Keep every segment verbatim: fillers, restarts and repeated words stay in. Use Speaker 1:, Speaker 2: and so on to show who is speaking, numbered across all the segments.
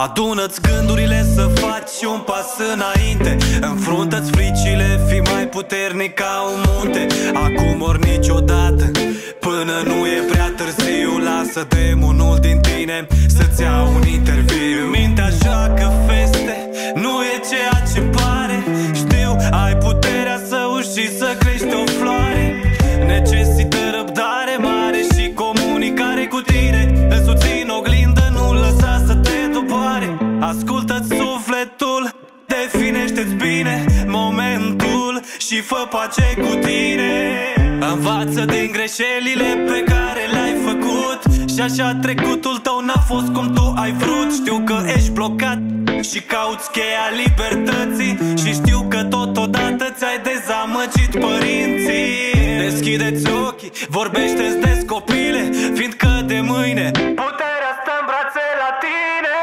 Speaker 1: Adună-ți gândurile să faci un pas înainte. Înfruntă-ți fricile, fii mai puternic ca un munte. Acum ori niciodată, până nu e prea târziu. Lasă demonul din tine să-ți ia un interviu. Mintea joacă feste, nu e ceea ce pare. Știu, ai puterea să uși să crești o floare. Necesită răbdare mare și comunicare cu tine. Însuți în oglindă, nu lăsa să te doboare. Ascultă-ți sufletul, definește-ți bine momentul și fă pace cu tine. Învață din greșelile pe care le-ai făcut și așa trecutul tău n-a fost cum tu ai vrut. Știu că ești blocat și cauți cheia libertății și știu că totodată ți-ai dezamăgit părinții. Deschide-ți ochii, vorbește-ți des copile, fiindcă de mâine puterea stă în brațe la tine.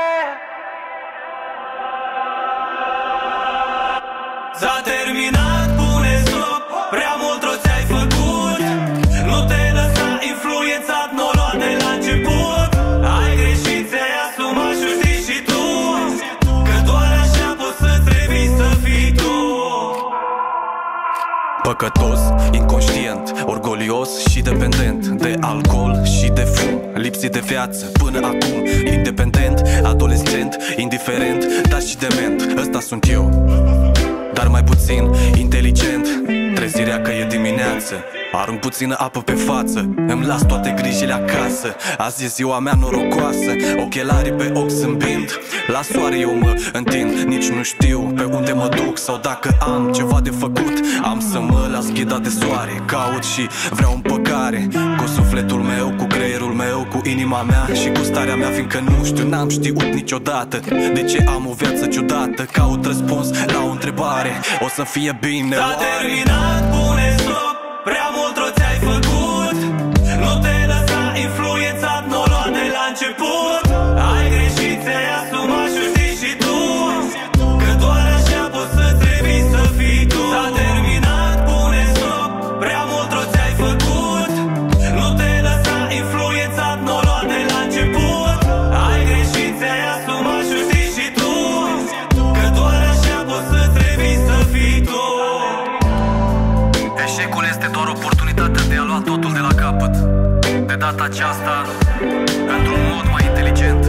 Speaker 1: S-a terminat, pune stop, prea mult rost ți-ai făcut. Nu te lăsa influențat, n-o lua de la început. Ai greșit, ți-ai asumat și știi și tu că doar așa poți să-ți revii să fii tu. Păcătos, inconștient, orgolios și dependent de alcool și de fum, lipsit de viață până acum. Independent, adolescent, indiferent, dar și dement. Ăsta sunt eu, dar mai puțin inteligent. Trezirea că e dimineață, arunc puțină apă pe față, îmi las toate grijile acasă. Azi e ziua mea norocoasă, ochelarii pe ochi zâmbind. La soare eu mă întind, nici nu știu pe unde mă duc sau dacă am ceva de făcut. Am să mă las ghidat de soare, caut și vreau împăcare cu sufletul meu, cu creierul meu, cu inima mea și cu starea mea. Fiindcă nu știu, n-am știut niciodată de ce am o viață ciudată. Caut răspuns la o întrebare, o să fie bine. S-a terminat, pune stop, prea mult rău ți-ai făcut. Nu te lăsa influențat, n-o lua de la început. Ai greșit, ți-ai asumat și știi și tu că doar așa poți să-ți revii să fii tu. S-a terminat, pune stop, prea mult rău ți-ai făcut. Nu te lăsa influențat, n-o lua de la început. Ai greșit, ți-ai asumat și știi și tu că doar așa poți să-ți revii să fii tu. Eșecul este doar oportunitatea de a lua totul de la capăt. De data aceasta, într-un mod mai inteligent.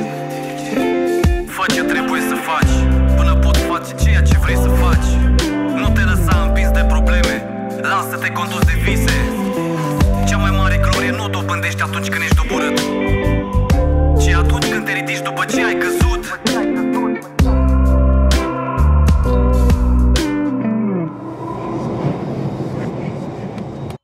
Speaker 1: Fă ce trebuie să faci, până poți face ceea ce vrei să faci. Nu te lăsa împins de probleme, lasă-te condus de vise. Cea mai mare glorie nu o dobândești atunci când ești doborât,